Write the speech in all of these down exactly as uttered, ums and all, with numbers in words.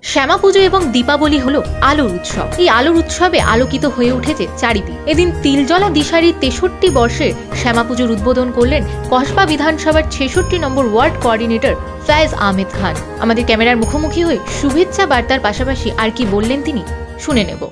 শ্যামা পুজো এবং দীপাবলি হলো আলোর উৎসব। এই আলোর উৎসবে আলোকিত হয়ে উঠেছে চারিদিক। এদিন তিলজলা দিশারির তেষট্টি বর্ষে শ্যামা পুজোর উদ্বোধন করলেন কসবা বিধানসভার ছেষট্টি নম্বর ওয়ার্ড কোঅর্ডিনেটর ফয়েজ আহমেদ খান। আমাদের ক্যামেরার মুখোমুখি হয়ে শুভেচ্ছা বার্তার পাশাপাশি আর কি বললেন তিনি শুনে নেব।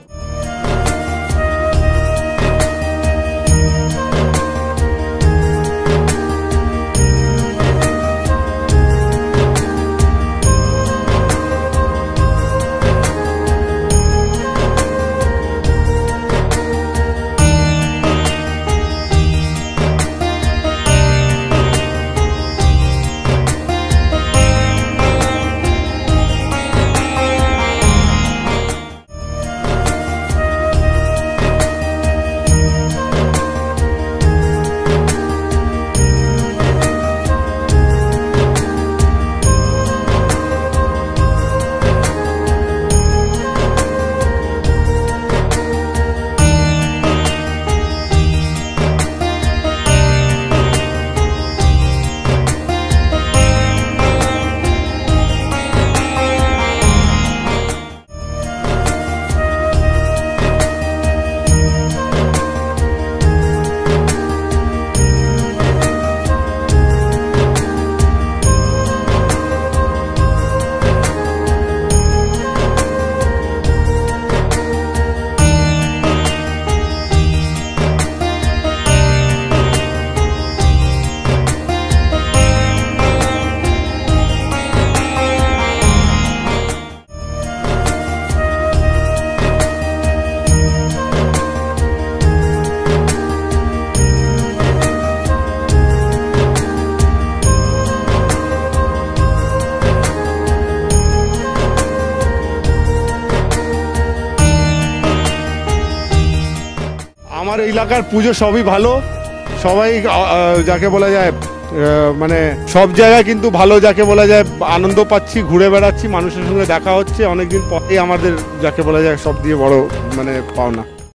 আমার এলাকার পুজো সবই ভালো, সবাই যাকে বলা যায় মানে সব জায়গায় কিন্তু ভালো, যাকে বলা যায় আনন্দ পাচ্ছি, ঘুরে বেড়াচ্ছি, মানুষের সঙ্গে দেখা হচ্ছে অনেকদিন পরেই, আমাদের যাকে বলা যায় সব দিয়ে বড় মানে পাওনা।